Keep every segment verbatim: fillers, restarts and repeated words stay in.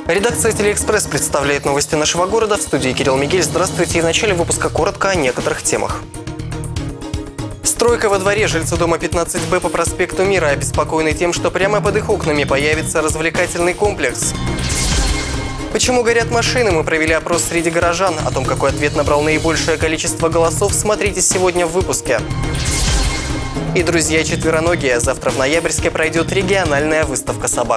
Редакция «Телеэкспресс» представляет новости нашего города. В студии Кирилл Мигель. Здравствуйте. И в начале выпуска коротко о некоторых темах. Стройка во дворе. Жильцы дома пятнадцать Б по проспекту Мира обеспокоены тем, что прямо под их окнами появится развлекательный комплекс. Почему горят машины? Мы провели опрос среди горожан. О том, какой ответ набрал наибольшее количество голосов, смотрите сегодня в выпуске. И, друзья, четвероногие. Завтра в Ноябрьске пройдет региональная выставка собак.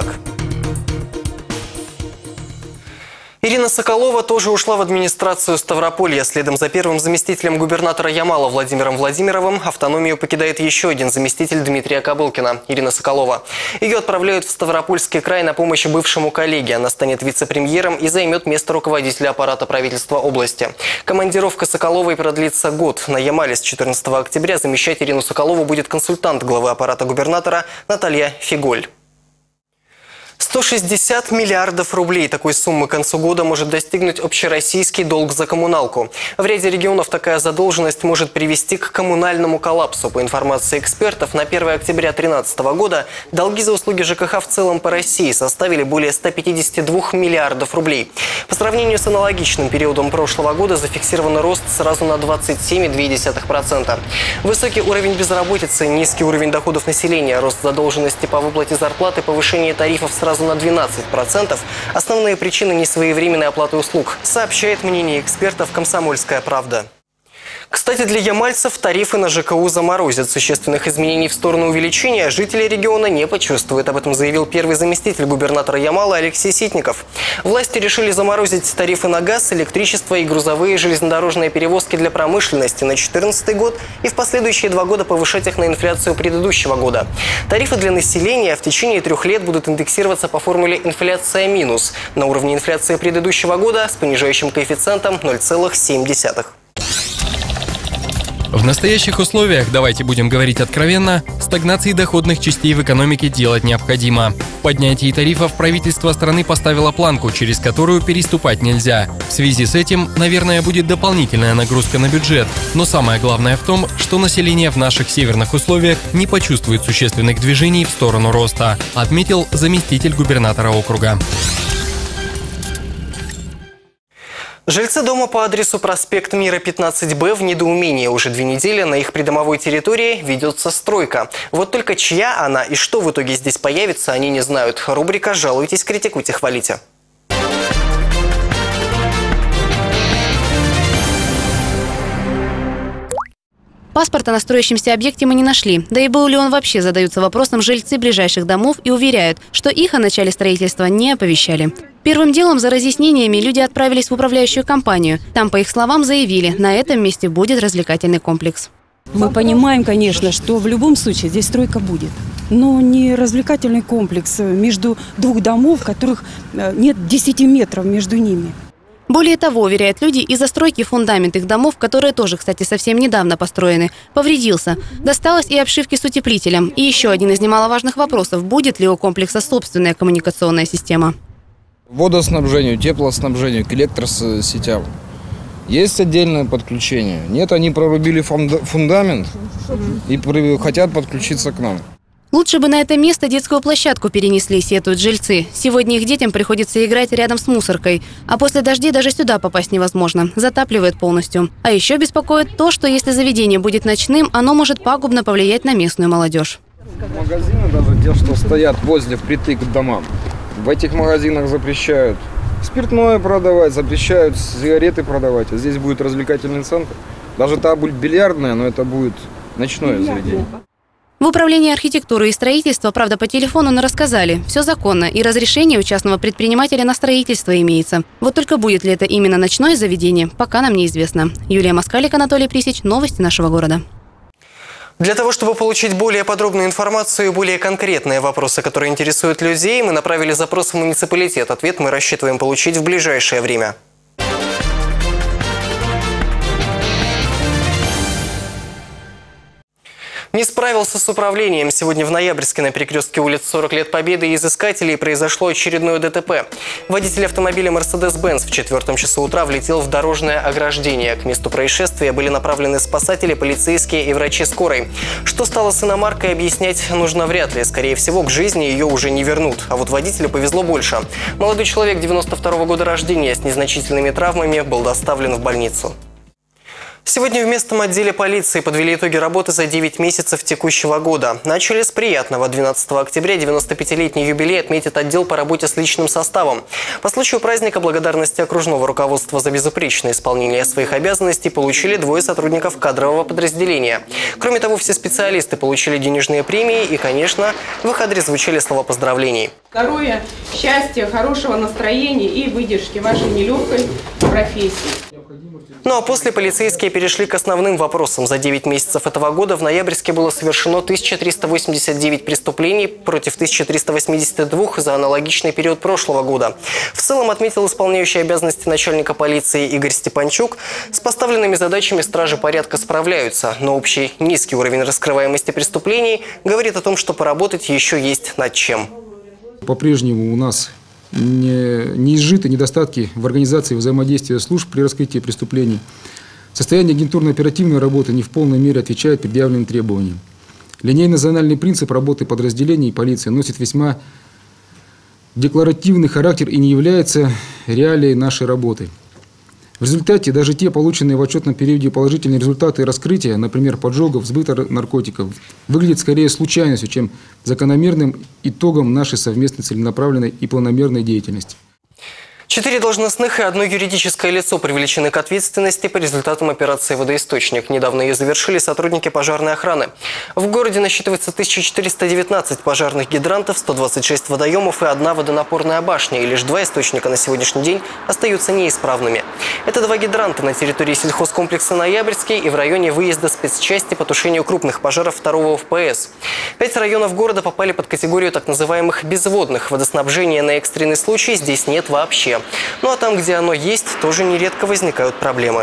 Ирина Соколова тоже ушла в администрацию Ставрополья. Следом за первым заместителем губернатора Ямала Владимиром Владимировым автономию покидает еще один заместитель Дмитрия Кобылкина – Ирина Соколова. Ее отправляют в Ставропольский край на помощь бывшему коллеге. Она станет вице-премьером и займет место руководителя аппарата правительства области. Командировка Соколовой продлится год. На Ямале с четырнадцатого октября замещать Ирину Соколову будет консультант главы аппарата губернатора Наталья Фиголь. сто шестьдесят миллиардов рублей. Такой суммы к концу года может достигнуть общероссийский долг за коммуналку. В ряде регионов такая задолженность может привести к коммунальному коллапсу. По информации экспертов, на первое октября две тысячи тринадцатого года долги за услуги ЖКХ в целом по России составили более ста пятидесяти двух миллиардов рублей. По сравнению с аналогичным периодом прошлого года зафиксирован рост сразу на двадцать семь целых две десятых процента. Высокий уровень безработицы, низкий уровень доходов населения, рост задолженности по выплате зарплаты, повышение тарифов сразу на двенадцать процентов – основные причины несвоевременной оплаты услуг, сообщает мнение экспертов «Комсомольская правда». Кстати, для ямальцев тарифы на ЖКУ заморозят. Существенных изменений в сторону увеличения жители региона не почувствуют. Об этом заявил первый заместитель губернатора Ямала Алексей Ситников. Власти решили заморозить тарифы на газ, электричество и грузовые железнодорожные перевозки для промышленности на две тысячи четырнадцатый год и в последующие два года повышать их на инфляцию предыдущего года. Тарифы для населения в течение трех лет будут индексироваться по формуле «инфляция минус» на уровне инфляции предыдущего года с понижающим коэффициентом ноль целых семь десятых. В настоящих условиях, давайте будем говорить откровенно, стагнации доходных частей в экономике делать необходимо. В поднятии тарифов правительство страны поставило планку, через которую переступать нельзя. В связи с этим, наверное, будет дополнительная нагрузка на бюджет. Но самое главное в том, что население в наших северных условиях не почувствует существенных движений в сторону роста, отметил заместитель губернатора округа. Жильцы дома по адресу проспект Мира пятнадцать Б в недоумении. Уже две недели на их придомовой территории ведется стройка. Вот только чья она и что в итоге здесь появится, они не знают. Рубрика «Жалуйтесь, критикуйте, хвалите». Паспорта на строящемся объекте мы не нашли. Да и был ли он вообще, задаются вопросом жильцы ближайших домов и уверяют, что их о начале строительства не оповещали. Первым делом за разъяснениями люди отправились в управляющую компанию. Там, по их словам, заявили, на этом месте будет развлекательный комплекс. Мы понимаем, конечно, что в любом случае здесь стройка будет. Но не развлекательный комплекс между двух домов, которых нет десяти метров между ними. Более того, уверяют люди, из-за стройки фундамент их домов, которые тоже, кстати, совсем недавно построены, повредился. Досталось и обшивки с утеплителем. И еще один из немаловажных вопросов – будет ли у комплекса собственная коммуникационная система? Водоснабжению, теплоснабжению, к электросетям. Есть отдельное подключение. Нет, они прорубили фундамент и хотят подключиться к нам. Лучше бы на это место детскую площадку перенесли, сетуют жильцы. Сегодня их детям приходится играть рядом с мусоркой. А после дождей даже сюда попасть невозможно. Затапливает полностью. А еще беспокоит то, что если заведение будет ночным, оно может пагубно повлиять на местную молодежь. Магазины даже те, что стоят возле, впритык к домам, в этих магазинах запрещают спиртное продавать, запрещают сигареты продавать. А здесь будет развлекательный центр. Даже та будет бильярдная, но это будет ночное заведение. В управлении архитектуры и строительства, правда, по телефону нам рассказали. Все законно, и разрешение у частного предпринимателя на строительство имеется. Вот только будет ли это именно ночное заведение, пока нам неизвестно. Юлия Москалик, Анатолий Присич. Новости нашего города. Для того, чтобы получить более подробную информацию и более конкретные вопросы, которые интересуют людей, мы направили запрос в муниципалитет. Ответ мы рассчитываем получить в ближайшее время. Не справился с управлением. Сегодня в Ноябрьске на перекрестке улиц сорок лет Победы и Изыскателей произошло очередное ДТП. Водитель автомобиля Mercedes-Benz в четвертом часу утра влетел в дорожное ограждение. К месту происшествия были направлены спасатели, полицейские и врачи скорой. Что стало с иномаркой, объяснять нужно вряд ли. Скорее всего, к жизни ее уже не вернут. А вот водителю повезло больше. Молодой человек девяносто второго года рождения с незначительными травмами был доставлен в больницу. Сегодня в местном отделе полиции подвели итоги работы за девять месяцев текущего года. Начали с приятного. двенадцатого октября девяностопятилетний юбилей отметит отдел по работе с личным составом. По случаю праздника благодарности окружного руководства за безупречное исполнение своих обязанностей получили двое сотрудников кадрового подразделения. Кроме того, все специалисты получили денежные премии и, конечно, в их адрес звучали слова поздравлений. Здоровья, счастья, хорошего настроения и выдержки вашей нелегкой профессии. Ну а после полицейские перешли к основным вопросам. За девять месяцев этого года в Ноябрьске было совершено тысяча триста восемьдесят девять преступлений против тысячи триста восьмидесяти двух за аналогичный период прошлого года. В целом, отметил исполняющий обязанности начальника полиции Игорь Степанчук, с поставленными задачами стражи порядка справляются. Но общий низкий уровень раскрываемости преступлений говорит о том, что поработать еще есть над чем. По-прежнему у нас не, не изжиты недостатки в организации взаимодействия служб при раскрытии преступлений. Состояние агентурно-оперативной работы не в полной мере отвечает предъявленным требованиям. Линейно-зональный принцип работы подразделений полиции носит весьма декларативный характер и не является реалией нашей работы. В результате даже те полученные в отчетном периоде положительные результаты раскрытия, например, поджогов, сбыта наркотиков, выглядят скорее случайностью, чем закономерным итогом нашей совместной целенаправленной и планомерной деятельности. Четыре должностных и одно юридическое лицо привлечены к ответственности по результатам операции «Водоисточник». Недавно ее завершили сотрудники пожарной охраны. В городе насчитывается тысяча четыреста девятнадцать пожарных гидрантов, сто двадцать шесть водоемов и одна водонапорная башня. И лишь два источника на сегодняшний день остаются неисправными. Это два гидранта на территории сельхозкомплекса «Ноябрьский» и в районе выезда спецчасти по тушению крупных пожаров второго ОФПС. Пять районов города попали под категорию так называемых безводных. Водоснабжения на экстренный случай здесь нет вообще. Ну а там, где оно есть, тоже нередко возникают проблемы.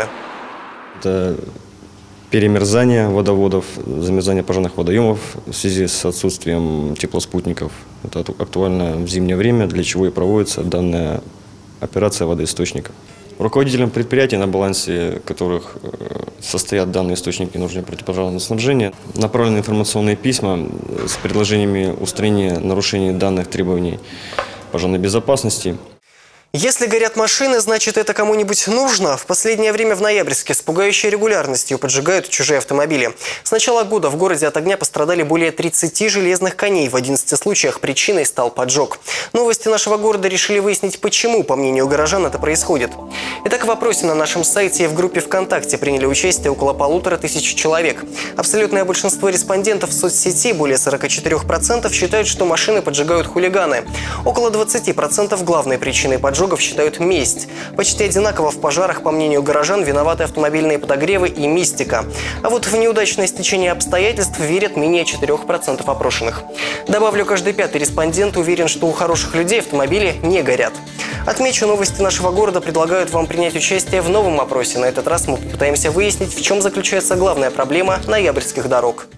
Это перемерзание водоводов, замерзание пожарных водоемов в связи с отсутствием теплоспутников. Это актуально в зимнее время, для чего и проводится данная операция водоисточника. Руководителям предприятий, на балансе которых состоят данные источники нужного противопожарного снабжения, направлены информационные письма с предложениями устранения нарушений данных требований пожарной безопасности. Если горят машины, значит, это кому-нибудь нужно? В последнее время в Ноябрьске с пугающей регулярностью поджигают чужие автомобили. С начала года в городе от огня пострадали более тридцати железных коней. В одиннадцати случаях причиной стал поджог. Новости нашего города решили выяснить, почему, по мнению горожан, это происходит. Итак, в вопросе на нашем сайте и в группе ВКонтакте приняли участие около полутора тысяч человек. Абсолютное большинство респондентов в соцсети, более сорока четырёх процентов, считают, что машины поджигают хулиганы. Около двадцати процентов главной причиной поджога считают месть. Почти одинаково в пожарах, по мнению горожан, виноваты автомобильные подогревы и мистика. А вот в неудачное стечение обстоятельств верят менее четырёх процентов опрошенных. Добавлю, каждый пятый респондент уверен, что у хороших людей автомобили не горят. Отмечу, новости нашего города предлагают вам принять участие в новом опросе. На этот раз мы попытаемся выяснить, в чем заключается главная проблема ноябрьских дорог.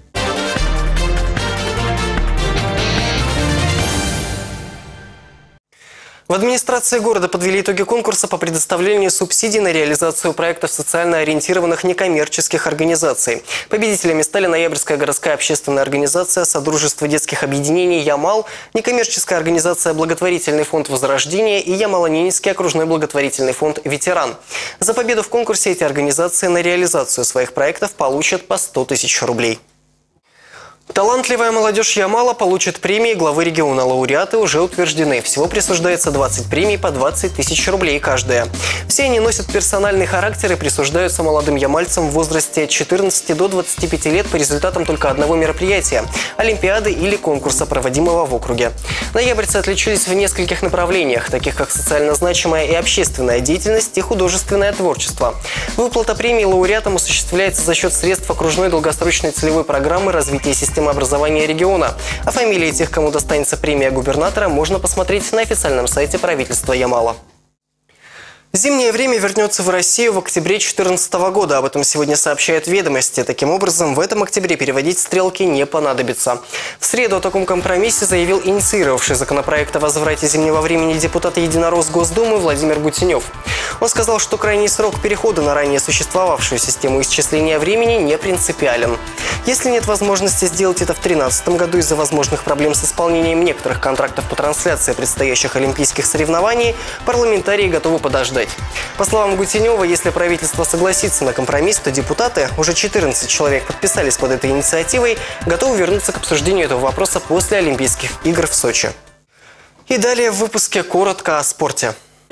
В администрации города подвели итоги конкурса по предоставлению субсидий на реализацию проектов социально ориентированных некоммерческих организаций. Победителями стали Ноябрьская городская общественная организация, Содружество детских объединений «Ямал», некоммерческая организация «Благотворительный фонд Возрождения» и Ямало-Ненецкий окружной благотворительный фонд «Ветеран». За победу в конкурсе эти организации на реализацию своих проектов получат по сто тысяч рублей. Талантливая молодежь Ямала получит премии главы региона. Лауреаты уже утверждены. Всего присуждается двадцать премий по двадцать тысяч рублей каждая. Все они носят персональный характер и присуждаются молодым ямальцам в возрасте от четырнадцати до двадцати пяти лет по результатам только одного мероприятия – олимпиады или конкурса, проводимого в округе. Ноябрьцы отличились в нескольких направлениях, таких как социально значимая и общественная деятельность и художественное творчество. Выплата премий лауреатам осуществляется за счет средств окружной долгосрочной целевой программы развития системы образования региона. А фамилии тех, кому достанется премия губернатора, можно посмотреть на официальном сайте правительства Ямала. Зимнее время вернется в Россию в октябре две тысячи четырнадцатого года. Об этом сегодня сообщают «Ведомости». Таким образом, в этом октябре переводить стрелки не понадобится. В среду о таком компромиссе заявил инициировавший законопроект о возврате зимнего времени депутат Единорос Госдумы Владимир Гутенев. Он сказал, что крайний срок перехода на ранее существовавшую систему исчисления времени не принципиален. Если нет возможности сделать это в две тысячи тринадцатом году из-за возможных проблем с исполнением некоторых контрактов по трансляции предстоящих олимпийских соревнований, парламентарии готовы подождать. По словам Гутенева, если правительство согласится на компромисс, то депутаты, уже четырнадцать человек подписались под этой инициативой, готовы вернуться к обсуждению этого вопроса после Олимпийских игр в Сочи. И далее в выпуске коротко о спорте.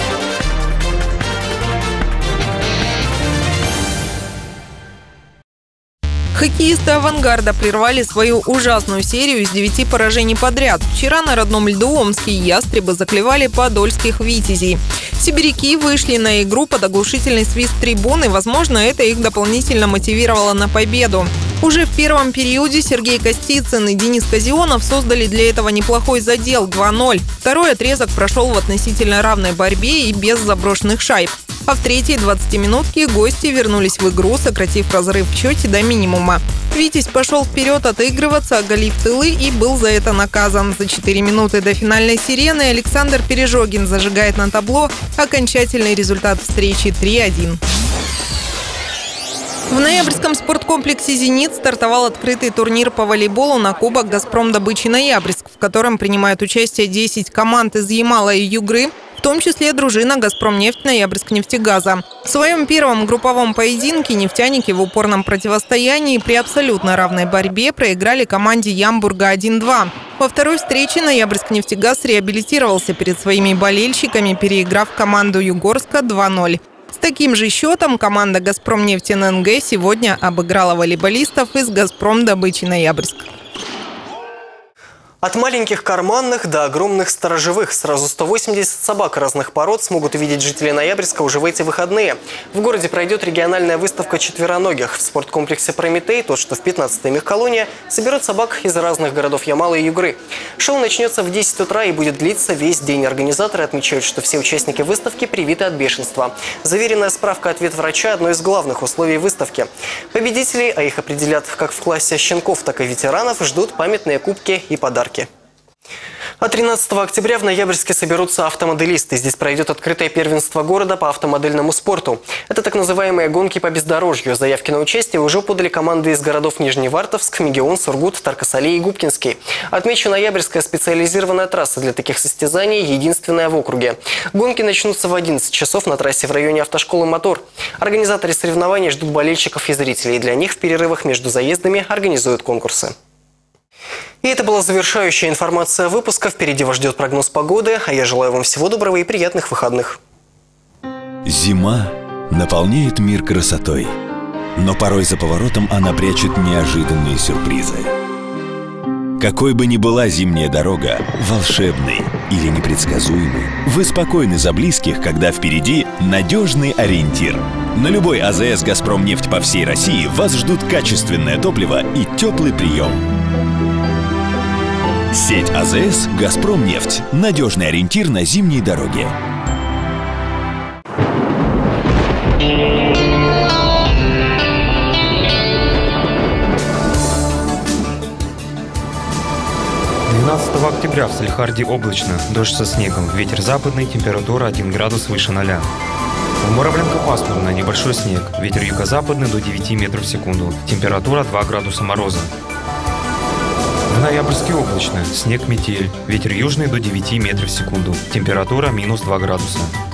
Хоккеисты «Авангарда» прервали свою ужасную серию из девяти поражений подряд. Вчера на родном льду омские «Ястребы» заклевали подольских «Витязей». Сибиряки вышли на игру под оглушительный свист трибун, и, возможно, это их дополнительно мотивировало на победу. Уже в первом периоде Сергей Костицын и Денис Казионов создали для этого неплохой задел два ноль. Второй отрезок прошел в относительно равной борьбе и без заброшенных шайб. А в третьей двадцатиминутке гости вернулись в игру, сократив разрыв в счете до минимума. «Витязь» пошел вперед отыгрываться, оголив тылы, и был за это наказан. За четыре минуты до финальной сирены Александр Пережогин зажигает на табло окончательный результат встречи три один. В ноябрьском спорткомплексе «Зенит» стартовал открытый турнир по волейболу на Кубок «Газпром Добычи Ноябрьск», в котором принимают участие десять команд из Ямала и Югры, в том числе дружина «Газпромнефть» Ноябрьск-нефтегаза. В своем первом групповом поединке нефтяники в упорном противостоянии при абсолютно равной борьбе проиграли команде Ямбурга один два. Во второй встрече Ноябрьск-нефтегаз реабилитировался перед своими болельщиками, переиграв команду Югорска два ноль. С таким же счетом команда «Газпромнефть эн эн гэ» сегодня обыграла волейболистов из «Газпром Добычи Ноябрьск». От маленьких карманных до огромных сторожевых. Сразу сто восемьдесят собак разных пород смогут увидеть жители Ноябрьска уже в эти выходные. В городе пройдет региональная выставка четвероногих. В спорткомплексе «Прометей», тот, что в пятнадцатой мехколонии, соберут собак из разных городов Ямала и Югры. Шоу начнется в десять утра и будет длиться весь день. Организаторы отмечают, что все участники выставки привиты от бешенства. Заверенная справка от ветврача – одно из главных условий выставки. Победителей, а их определят как в классе щенков, так и ветеранов, ждут памятные кубки и подарки. А тринадцатого октября в Ноябрьске соберутся автомоделисты. Здесь пройдет открытое первенство города по автомодельному спорту. Это так называемые гонки по бездорожью. Заявки на участие уже подали команды из городов Нижневартовск, Мегион, Сургут, Тарко-Сале и Губкинский. Отмечу, Ноябрьская специализированная трасса для таких состязаний единственная в округе. Гонки начнутся в одиннадцать часов на трассе в районе автошколы «Мотор». Организаторы соревнований ждут болельщиков и зрителей. Для них в перерывах между заездами организуют конкурсы. И это была завершающая информация выпуска. Впереди вас ждет прогноз погоды, а я желаю вам всего доброго и приятных выходных. Зима наполняет мир красотой, но порой за поворотом она прячет неожиданные сюрпризы. Какой бы ни была зимняя дорога, волшебной или непредсказуемой, вы спокойны за близких, когда впереди надежный ориентир. На любой а зэ эс «Газпромнефть» по всей России вас ждут качественное топливо и теплый прием. Сеть а зэ эс «Газпромнефть» – надежный ориентир на зимней дороге. двенадцатого октября в Салехарде облачно, дождь со снегом, ветер западный, температура один градус выше ноля. В Муравленко пасмурно, небольшой снег, ветер юго-западный до девяти метров в секунду, температура два градуса мороза. В Ноябрьске облачно, снег, метель, ветер южный до девяти метров в секунду, температура минус два градуса.